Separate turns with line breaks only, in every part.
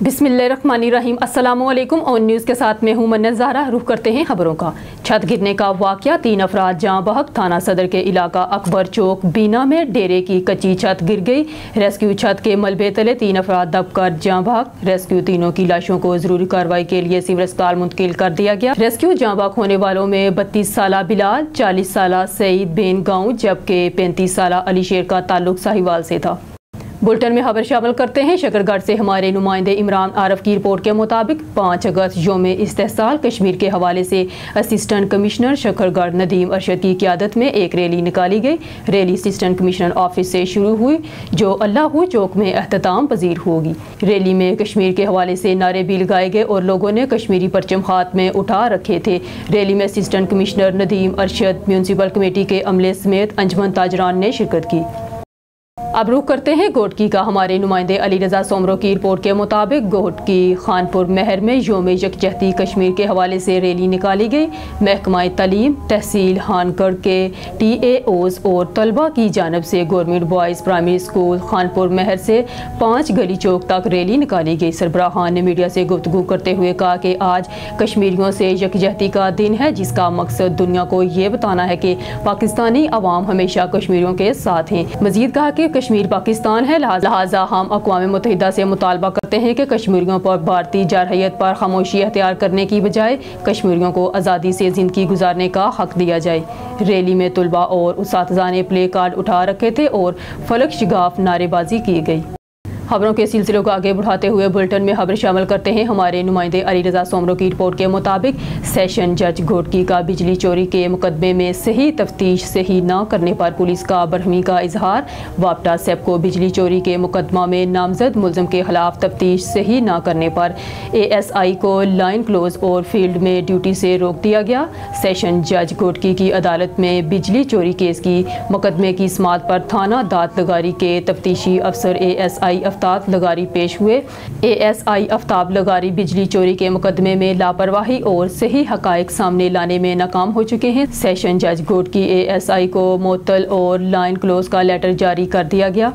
बिस्मिल्लाहिर्रहमानिर्रहीम। अस्सलाम वालेकुम। ऑन न्यूज़ के साथ मैं हूं मन्नत ज़हरा। रुख करते हैं खबरों का। छत गिरने का वाक़या, 3 अफराद जाँ बहक। थाना सदर के इलाका अकबर चौक बीना में डेरे की कच्ची छत गिर गई। रेस्क्यू छत के मलबे तले 3 अफराद दबकर जाँ बहक। रेस्क्यू तीनों की लाशों को ज़रूरी कार्रवाई के लिए सिविल अस्पताल मुंतकिल कर दिया गया। रेस्क्यू जाँ बहक होने वालों में 32 साला बिलाल, 40 साला सईद बेन गाँव जबकि 35 साला अली शेर का ताल्लुक साहिवाल से था। बुलेटिन में खबर शामिल करते हैं। शकरगढ़ से हमारे नुमाइंदे इमरान आरफ की रिपोर्ट के मुताबिक 5 अगस्त यौम इस्तेहसाल कश्मीर के हवाले से असिस्टेंट कमिश्नर शकरगढ़ नदीम अरशद की क़यादत में एक रैली निकाली गई। रैली असिस्टेंट कमिश्नर ऑफिस से शुरू हुई जो अल्लाह चौक में अख्ताम पजीर होगी। रैली में कश्मीर के हवाले से नारे भी लगाए गए और लोगों ने कश्मीरी परचम हाथ में उठा रखे थे। रैली में assistant commissioner Nadeem Arshad, municipal committee के अमले समेत अंजमन ताजरान ने शिरकत की। अब रुख करते हैं गोटकी का। हमारे नुमाइंदे अली रजा सोमरो की रिपोर्ट के मुताबिक गोटकी खानपुर महर में यौम यकजहती कश्मीर के हवाले से रैली निकाली गई। महकमा तालीम, तहसील हानगढ़ के TAOs और तलबा की जानब से government boys primary school Khanpur Mahar से 5 गली चौक तक रैली निकाली गई। सरबराहान ने मीडिया से गुफ्तगू करते हुए कहा कि आज कश्मीरियों से यकजहती का दिन है, जिसका मकसद दुनिया को ये बताना है कि पाकिस्तानी अवाम हमेशा कश्मीरियों के साथ हैं। मजीद कहा कि कश्मीर पाकिस्तान है, लिहाजा हम अक़वाम मुत्तहिदा से मुतालबा करते हैं कि कश्मीरियों पर भारतीय जारहियत पर खामोशी अख्तियार करने की बजाय कश्मीरियों को आज़ादी से ज़िंदगी गुजारने का हक दिया जाए। रैली में तुलबा और उस्ताज़ा ने प्ले कार्ड उठा रखे थे और फलक शिगाफ नारेबाजी की गई। खबरों के सिलसिले को आगे बढ़ाते हुए बुलेटिन में खबर शामिल करते हैं। हमारे नुमाइंदे अली रजा सोमरो की रिपोर्ट के मुताबिक सेशन जज घोटकी का बिजली चोरी के मुकदमे में सही तफ्तीश सही न करने पर पुलिस का बरहमी का इजहार। वापटा सेप को बिजली चोरी के मुकदमा में नामजद मुलजम के खिलाफ तफ्तीश सही न करने पर ASI को लाइन क्लोज और फील्ड में ड्यूटी से रोक दिया गया। सेशन जज घोटकी की अदालत में बिजली चोरी केस की मुकदमे की समाअत पर थाना दात लगारी के तफ्तीशी अफसर ASI आफ्ताब लगारी पेश हुए। ASI आफ्ताब लगारी बिजली चोरी के मुकदमे में लापरवाही और सही हकायक सामने लाने में नाकाम हो चुके हैं। सेशन जज घोटकी ASI को मुअत्तल और लाइन क्लोज का लेटर जारी कर दिया गया।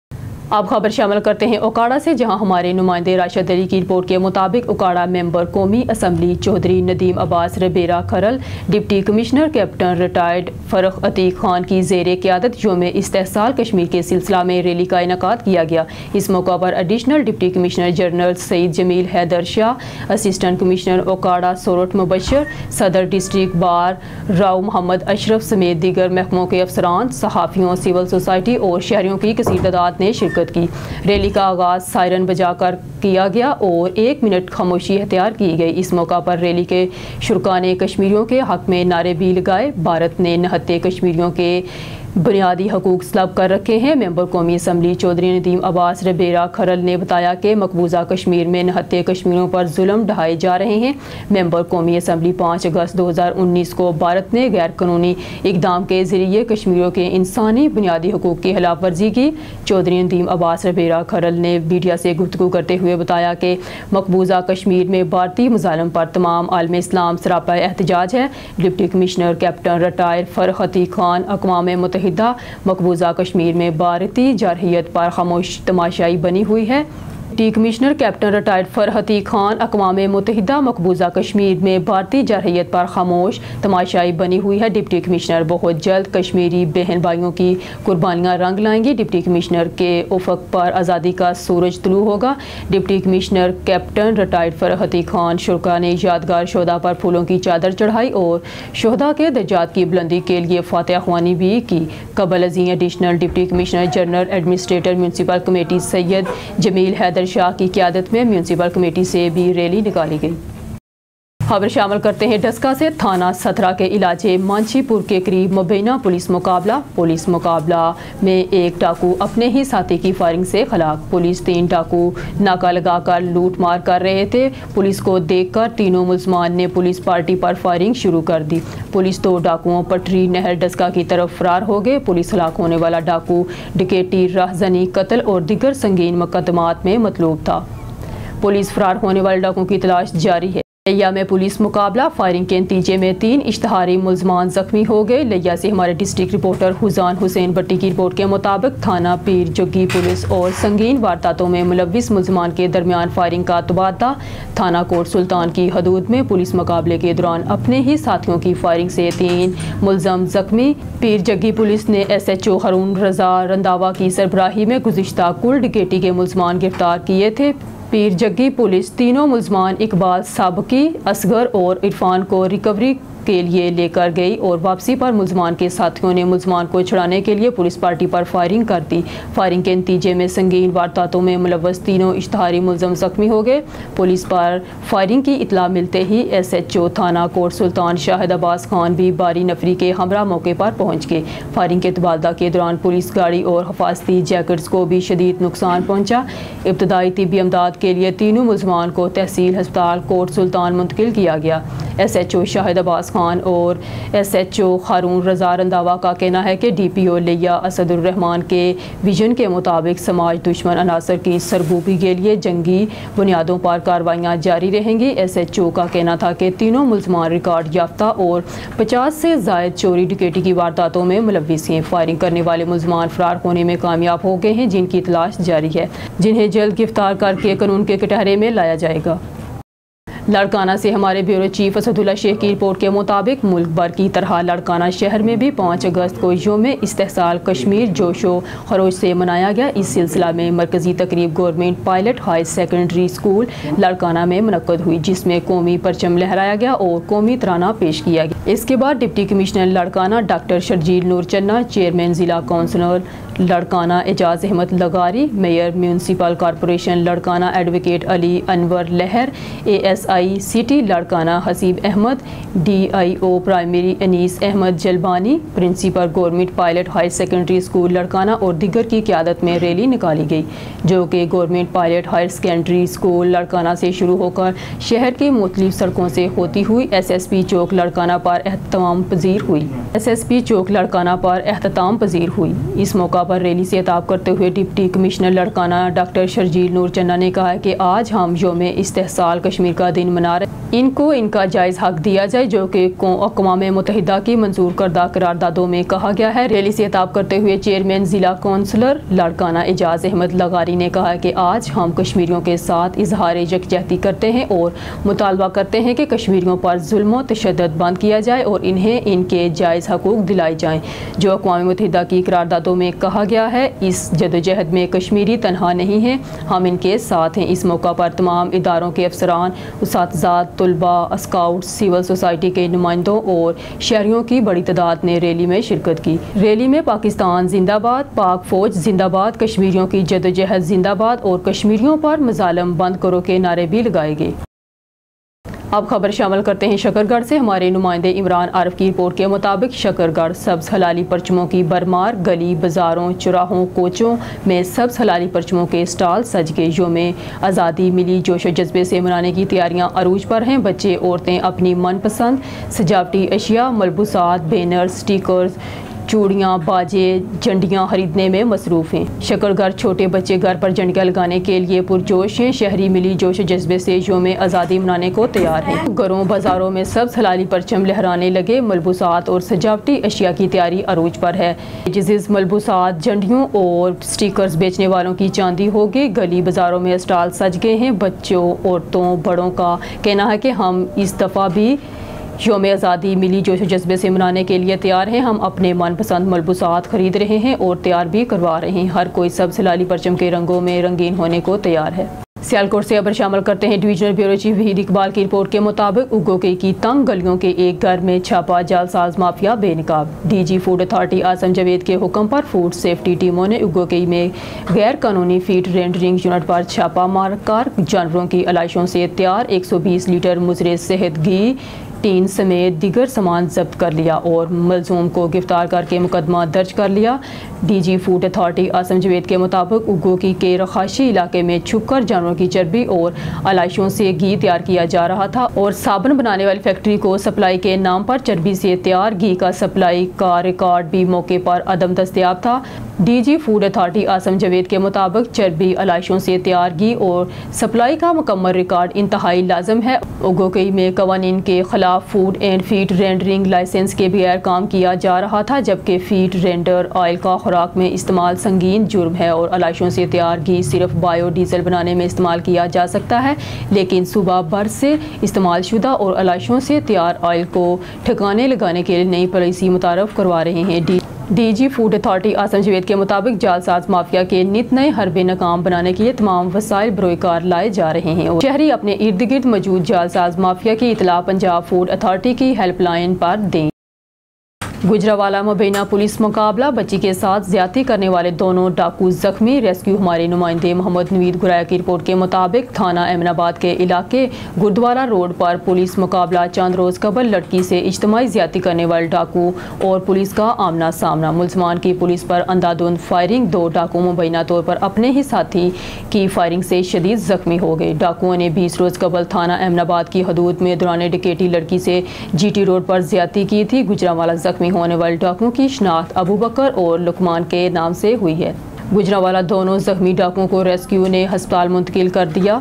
अब खबर शामिल करते हैं ओकाड़ा से, जहां हमारे नुमाइंदे राशिद अली की रिपोर्ट के मुताबिक ओकाड़ा मेंबर कौमी assembly Chaudhry Nadeem Abbas Rabera Kharal, deputy commissioner captain retired Farrukh Atiq Khan की ज़ेर क़यादत यौम इस्तेहसाल कश्मीर के सिलसिला में रैली का इनेकाद किया गया। इस मौका पर additional deputy commissioner general Saeed Jamil Haider Shah, assistant commissioner Okara Sorath Mubashar, सदर डिस्ट्रिक्ट बार राव मोहम्मद अशरफ समेत दीगर महकमों के अफसरान, सहाफ़ियों, सिविल सोसाइटी और शहरियों की कसीर तादाद ने शिरकत की। रैली का आगाज सायरन बजाकर किया गया और 1 मिनट खामोशी इख्तियार की गई। इस मौका पर रैली के शुरका ने कश्मीरियों के हक में नारे भी लगाए। भारत ने नहत्ते कश्मीरियों के बुनियादी हकूक तलब कर रखे हैं। मेंबर कौमी असम्बली चौधरी नदीम अब्बास रबेरा खरल ने बताया कि मकबूजा कश्मीर में नहत्ते कश्मीरियों पर जुल्म ढाए जा रहे हैं। मेंबर कौमी असम्बली 5 अगस्त 2019 को भारत ने गैर कानूनी इकदाम के जरिए कश्मीरियों के इंसानी बुनियादी हकूक की खिलाफ वर्जी की। चौधरी नदीम अब्बास रबेरा खरल ने मीडिया से गुफ्तगू करते हुए बताया कि मकबूजा कश्मीर में भारतीय मुजालम पर तमाम आलम इस्लाम सरापा एहतजाज है। Deputy commissioner captain retire Farrukh Atiq Khan अक़वाम मुत्तहिदा मकबूजा कश्मीर में भारतीय जारहियत पर खामोश तमाशाई बनी हुई है। Deputy commissioner captain retired Farrukh Atiq Khan अक़वाम मुत्तहिदा मकबूजा कश्मीर में भारतीय जारहियत पर खामोश तमाशाई बनी हुई है। डिप्टी कमिश्नर बहुत जल्द कश्मीरी बहन भाइयों की कुर्बानियाँ रंग लाएंगी। डिप्टी कमिश्नर के उफ़क़ पर आज़ादी का सूरज तुलू होगा। Deputy commissioner captain retired Farrukh Atiq Khan शुरका ने यादगार शोहदा पर फूलों की चादर चढ़ाई और शोहदा के दर्जात की बुलंदी के लिए फातिहा ख्वानी भी की। कबल अज़ीं additional deputy commissioner general administrator municipal committee Syed Jamil Haider Shah की क़यादत में म्यूनसिपल कमेटी से भी रैली निकाली गई। खबर शामिल करते हैं डस्का से। थाना सथरा के इलाके मांझीपुर के करीब मुबैना पुलिस मुकाबला में एक डाकू अपने ही साथी की फायरिंग से हलाक। पुलिस 3 डाकू नाका लगाकर लूट मार कर रहे थे। पुलिस को देखकर तीनों मुलजमान ने पुलिस पार्टी पर फायरिंग शुरू कर दी। पुलिस 2 डाकुओं पटरी नहर डस्का की तरफ फरार हो गए। पुलिस हलाक होने वाला डाकू डकैती, राहजनी, कत्ल और दीगर संगीन मुकदमात में मतलूब था। पुलिस फरार होने वाले डाकुओं की तलाश जारी है। لیا میں پولیس مقابلہ، فائرنگ کے نتیجے میں 3 اشتہاری ملزمان زخمی ہو گئے۔ لیا سے ہمارے ڈسٹرکٹ رپورٹر حسین حسین بٹی کی رپورٹ کے مطابق تھانہ پیر جگی پولیس اور سنگین وارداتوں میں ملوث ملزمان کے درمیان فائرنگ کا تبادلہ۔ تھانہ کوٹ سلطان کی حدود میں پولیس مقابلے کے دوران اپنے ہی ساتھیوں کی فائرنگ سے 3 ملزم زخمی۔ پیر جگی پولیس نے SHO ہارون رضا رنداوا کی سربراہی میں گزشتہ کل ڈکیتی کے ملزمان گرفتار کیے تھے۔ پیر جگی پولیس تینوں ملزمان اقبال سابقی، اصغر اور عرفان کو ریکوری کے لیے لے کر گئی اور واپسی پر ملزمان کے ساتھیوں نے ملزمان کو چھڑانے کے لیے پولیس پارٹی پر فائرنگ کر دی۔ فائرنگ کے نتیجے میں سنگین وارداتوں میں ملوث تینوں اشتہاری ملزم زخمی ہو گئے۔ پولیس پر فائرنگ کی اطلاع ملتے ہی SHO تھانہ کوٹ سلطان شاہد عباس خان بھی باری نفری کے ہمراہ موقع پر پہنچ گئے۔ فائرنگ کے تبادلہ کے دوران پولیس گاڑی اور حفاظتی جیکٹس کو بھی شدید نقصان پہنچا۔ ابتدائی طبی امداد کے لیے تینوں ملزمان کو تحصیل ہسپتال کوٹ سلطان منتقل کیا گیا۔ SHO شاہد عباس خان اور SHO ہارون رضا رنداوا کا کہنا ہے کہ DPO لیا اسد الرحمان کے ویژن کے مطابق سماج دشمن عناصر کی سرکوبی کے لیے جنگی بنیادوں پر کارروائیاں جاری رہیں گی۔ SHO کا کہنا تھا کہ تینوں ملزمان ریکارڈ یافتہ اور 50 سے زائد چوری ڈکیتی کی وارداتوں میں ملوث ہیں۔ فائرنگ کرنے والے ملزمان فرار ہونے میں کامیاب ہو گئے ہیں، جن کی تلاش جاری ہے، جنہیں جلد گرفتار کر کے قانون کے کٹہرے میں لایا جائے گا۔ لاڑکانہ سے ہمارے بیورو چیف اسد اللہ شیخ کی رپورٹ کے مطابق ملک بھر کی طرح لاڑکانہ شہر میں بھی 5 اگست کو یوم استحصال کشمیر جوش و خروش سے منایا گیا۔ اس سلسلہ میں مرکزی تقریب government pilot high secondary school Larkana میں منعقد ہوئی، جس میں قومی پرچم لہرایا گیا اور قومی ترانہ پیش کیا گیا۔ اس کے بعد deputy commissioner Larkana doctor Sharjeel Noor Chana, chairman ضلع کونسلر لاڑکانہ اعجاز احمد لغاری، mayor municipal corporation Larkana advocate Ali Anwar Lahar, ASI city Larkana Haseeb Ahmed, DIO primary Anees Ahmed Jalbani, principal government pilot high secondary school Larkana اور دیگر کی قیادت میں ریلی نکالی گئی، جو کہ government pilot higher secondary school Larkana سے شروع ہو کر شہر کی مختلف سڑکوں سے ہوتی ہوئی SSP چوک لاڑکانہ پر اختتام پذیر ہوئی۔ اس موقع پر ریلی سے خطاب کرتے ہوئے deputy commissioner Larkana doctor Sharjeel Noor Chana نے کہا کہ آج ہم یوم استحصال کشمیر کا دن منا رہے ہیں۔ ان کو ان کا جائز حق دیا جائے، جو کہ اقوام متحدہ کی منظور کردہ قراردادوں میں کہا گیا ہے۔ ریلی سے خطاب کرتے ہوئے چیئرمین ضلع کونسلر لاڑکانہ اعجاز احمد لغاری نے کہا کہ آج ہم کشمیریوں کے ساتھ اظہار یکجہتی کرتے ہیں اور مطالبہ کرتے ہیں کہ کشمیریوں پر ظلم و تشدد بند کیا جائے اور انہیں ان کے جائز حقوق دلائے جائیں، جو اقوام متحدہ کی قراردادوں میں کہا گیا ہے۔ اس جدوجہد میں کشمیری تنہا نہیں ہیں، ہم ان کے ساتھ ہیں۔ اس موقع پر تمام اداروں کے افسران، اساتذہ، طلباء، اسکاؤٹ، سول سوسائٹی کے نمائندوں اور شہریوں کی بڑی تعداد نے ریلی میں شرکت کی۔ ریلی میں پاکستان زندہ باد، پاک فوج زندہ باد، کشمیریوں کی جدوجہد زندہ باد اور کشمیریوں پر مظالم بند کرو کے نعرے بھی لگائے گئے۔ اب خبر شامل کرتے ہیں شکرگڑھ سے۔ ہمارے نمائندے عمران عارف کی رپورٹ کے مطابق شکرگڑھ سبز ہلالی پرچموں کی برمار، گلی بازاروں، چوراہوں، کوچوں میں سبز ہلالی پرچموں کے اسٹال سج کے یوم آزادی ملی جوش و جذبے سے منانے کی تیاریاں عروج پر ہیں۔ بچے، عورتیں اپنی من پسند سجاوٹی اشیاء، ملبوسات، بینر، سٹیکرز، چوڑیاں، باجے، جھنڈیاں خریدنے میں مصروف ہیں۔ شکرگڑھ چھوٹے بچے گھر پر جھنڈیاں لگانے کے لیے پرجوش ہیں۔ شہری ملی جوش و جذبے سے یوم آزادی منانے کو تیار ہیں۔ گھروں بازاروں میں سبز ہلالی پرچم لہرانے لگے۔ ملبوسات اور سجاوٹی اشیاء کی تیاری عروج پر ہے۔ جزز ملبوسات، جھنڈیوں اور سٹیکرز بیچنے والوں کی چاندی ہوگی۔ گلی بازاروں میں اسٹال سج گئے ہیں۔ بچوں، عورتوں، بڑوں کا کہنا ہے کہ ہم اس دفعہ بھی یوم آزادی ملی جوش و جذبے سے منانے کے لیے تیار ہیں۔ ہم اپنے من پسند ملبوسات خرید رہے ہیں اور تیار بھی کروا رہے ہیں۔ ہر کوئی سبز ہلالی پرچم کے رنگوں میں رنگین ہونے کو تیار ہے۔ سیالکوٹ سے خبر شامل کرتے ہیں۔ Divisional bureau chief Waheed Iqbal کی رپورٹ کے مطابق اگوکئی کی تنگ گلیوں کے ایک گھر میں چھاپا، جعلساز مافیا بے نقاب۔ DG food authority Azam Javed کے حکم پر فوڈ سیفٹی ٹیموں نے اگوکئی میں غیر قانونی فیڈ رینڈرنگ یونٹ پر چھاپا مار کر جانوروں کی علائشوں سے تیار 120 لیٹر مضر صحت گھی ٹین سمیت دیگر سامان ضبط کر لیا اور ملزوم کو گرفتار کر کے مقدمہ درج کر لیا۔ DG food authority Azam Javed کے مطابق اگوکئی کے رہائشی علاقے میں چھپ کر جانوروں کی چربی اور علائشوں سے گھی تیار کیا جا رہا تھا اور صابن بنانے والی فیکٹری کو سپلائی کے نام پر چربی سے تیار گھی کا سپلائی کا ریکارڈ بھی موقع پر عدم دستیاب تھا۔ D G food authority Asim Javed کے مطابق چربی علائشوں سے تیار گھی اور سپلائی کا مکمل ریکارڈ انتہائی لازم ہے۔ اوگوکئی میں قوانین کے خلاف food and feed rendering licence کے بغیر کام کیا جا رہا تھا، جبکہ فیڈ رینڈر آئل کا خوراک میں استعمال سنگین جرم ہے اور علائشوں سے تیار گھی صرف بایو ڈیزل بنانے میں استعمال کیا جا سکتا ہے، لیکن صوبہ بھر سے استعمال شدہ اور علائشوں سے تیار آئل کو ٹھکانے لگانے کے لیے نئی پالیسی متعارف کروا رہے ہیں۔ D G food authority Asim Javed کے مطابق جعلساز مافیا کے نت نئے حربے ناکام بنانے کے لیے تمام وسائل بروئے کار لائے جا رہے ہیں اور شہری اپنے ارد گرد موجود جعلساز مافیا کی اطلاع پنجاب فوڈ اتھارٹی کی ہیلپ لائن پر دیں۔ گجرانوالہ مبینہ پولیس مقابلہ بچی کے ساتھ زیادتی کرنے والے دونوں ڈاکو زخمی۔ ریسکیو ہمارے نمائندے محمد نوید گرایا کی رپورٹ کے مطابق تھانہ امین آباد کے علاقے گردوارہ روڈ پر پولیس مقابلہ چند روز قبل لڑکی سے اجتماعی زیادتی کرنے والے ڈاکو اور پولیس کا آمنا سامنا۔ ملزمان کی پولیس پر اندھادھند فائرنگ، دو ڈاکو مبینہ طور پر اپنے ہی ساتھی کی فائرنگ سے شدید زخمی ہو گئے۔ ڈاکوؤں نے 20 روز قبل تھانہ امین آباد کی حدود میں دوران ڈکیتی لڑکی سے جی ٹی روڈ پر زیادتی کی تھی۔ گجرانوالہ زخمی ہونے والے ڈاکوؤں کی شناخت ابو بکر اور لقمان کے نام سے ہوئی ہے۔ گجرانوالہ دونوں زخمی ڈاکوؤں کو ریسکیو نے ہسپتال منتقل کر دیا۔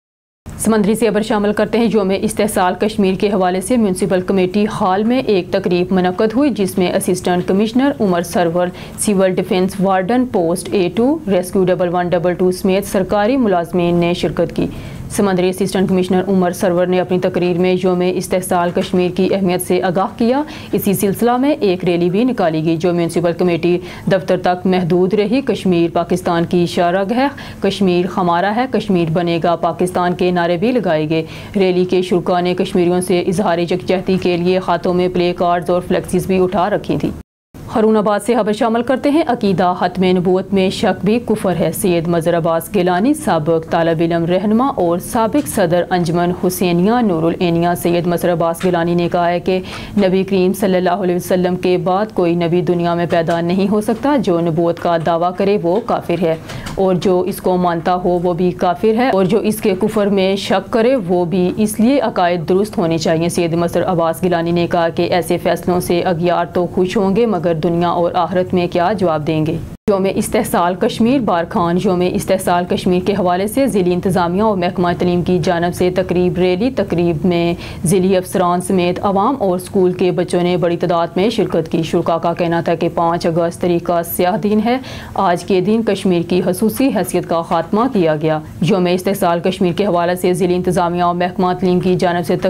سمندری خبر شامل کرتے ہیں۔ یوم استحصال کشمیر کے حوالے سے میونسپل کمیٹی ہال میں ایک تقریب منعقد ہوئی، جس میں assistant commissioner Umar Sarwar, civil defence warden post A2 rescue 1122 سمیت سرکاری ملازمین نے شرکت کی۔ سمندری اسسٹنٹ کمشنر عمر سرور نے اپنی تقریر میں یوم استحصال کشمیر کی اہمیت سے آگاہ کیا۔ اسی سلسلہ میں ایک ریلی بھی نکالی گئی جو میونسپل کمیٹی دفتر تک محدود رہی۔ کشمیر پاکستان کی شاہراہ ہے، کشمیر ہمارا ہے، کشمیر بنے گا پاکستان کے نعرے بھی لگائے گئے۔ ریلی کے شرکاء نے کشمیریوں سے اظہار یکجہتی کے لیے ہاتھوں میں پلے کارڈز اور فلیکسیز بھی اٹھا رکھی تھی۔ ہارون آباد سے خبر شامل کرتے ہیں۔ عقیدہ ختم نبوت میں شک بھی کفر ہے۔ سید مظہر عباس گیلانی، سابق طالب علم رہنما اور سابق صدر انجمن حسینیہ نور العینیہ سید مظہر عباس گیلانی نے کہا ہے کہ نبی کریم صلی اللہ علیہ وسلم کے بعد کوئی نبی دنیا میں پیدا نہیں ہو سکتا۔ جو نبوت کا دعویٰ کرے وہ کافر ہے اور جو اس کو مانتا ہو وہ بھی کافر ہے، اور جو اس کے کفر میں شک کرے وہ بھی، اس لیے عقائد درست ہونے چاہیے۔ سید مظہر عباس گیلانی نے کہا کہ ایسے فیصلوں سے اغیار تو خوش ہوں گے مگر دنیا اور آخرت میں کیا جواب دیں گے۔ یوم استحصال کشمیر بارکھان۔ یوم استحصال کشمیر کے حوالے سے ضلعی انتظامیہ اور محکمہ تعلیم کی جانب سے تقریب میں ضلعی افسران سمیت عوام اور اسکول کے بچوں نے بڑی تعداد میں شرکت کی۔ شرکاء کا کہنا تھا کہ 5 اگست تاریخ کا سیاہ دن ہے۔ آج کے دن کشمیر کی خصوصی حیثیت کا خاتمہ کیا گیا۔ یوم استحصال کشمیر کے حوالے سے ضلعی انتظامیہ اور محکمہ تعلیم کی جانب سے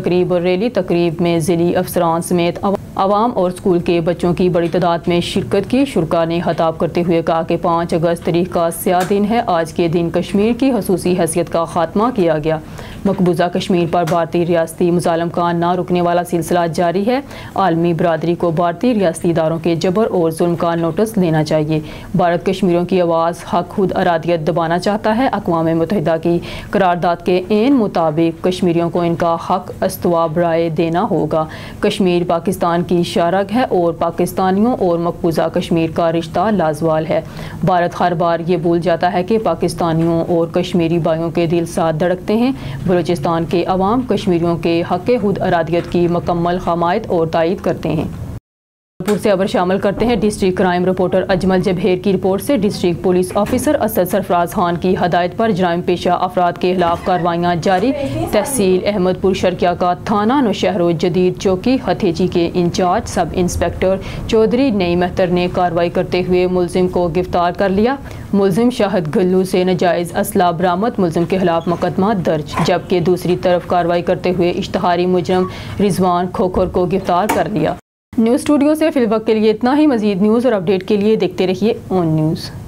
تقریب میں ضلعی افسران سمیت عوام اور اسکول کے بچوں کی بڑی تعداد میں شرکت کی۔ شرکاء نے خطاب کرتے ہوئے کہا کہ 5 اگست تاریخ کا سیاہ دن ہے۔ آج کے دن کشمیر کی خصوصی حیثیت کا خاتمہ کیا گیا۔ مقبوضہ کشمیر پر بھارتی ریاستی مظالم کا نہ رکنے والا سلسلہ جاری ہے۔ عالمی برادری کو بھارتی ریاستی اداروں کے جبر اور ظلم کا نوٹس لینا چاہیے۔ بھارت کشمیریوں کی آواز حق خود ارادیت دبانا چاہتا ہے۔ اقوام متحدہ کی قرارداد کے عین مطابق کشمیریوں کو ان کا حق استوا برائے دینا ہوگا۔ کشمیر پاکستان کی شاہراہ ہے اور پاکستانیوں اور مقبوضہ کشمیر کا رشتہ لازوال ہے۔ بھارت ہر بار یہ بھول جاتا ہے کہ پاکستانیوں اور کشمیری بھائیوں کے دل ساتھ دھڑکتے ہیں۔ بلوچستان کے عوام کشمیریوں کے حق خود ارادیت کی مکمل حمایت اور تائید کرتے ہیں۔ پور سے خبر شامل کرتے ہیں۔ District crime reporter Ajmal Jabheer کی رپورٹ سے district police officer Asad Sarfraz Khan کی ہدایت پر جرائم پیشہ افراد کے خلاف کارروائیاں جاری۔ تحصیل احمد پور شرقیہ کا تھانہ نوشہر و جدید چوکی ہتھیجی کے انچارج سب انسپکٹر چودھری نئی مہتر نے کارروائی کرتے ہوئے ملزم کو گرفتار کر لیا۔ ملزم شاہد گلو سے ناجائز اسلحہ برآمد، ملزم کے خلاف مقدمہ درج، جبکہ دوسری طرف کارروائی کرتے ہوئے اشتہاری مجرم رضوان کھوکھر کو گرفتار کر لیا۔ نیوز اسٹوڈیو سے فی الوقت کے لیے اتنا ہی۔ مزید نیوز اور اپڈیٹ کے لیے دیکھتے رہیے اون نیوز۔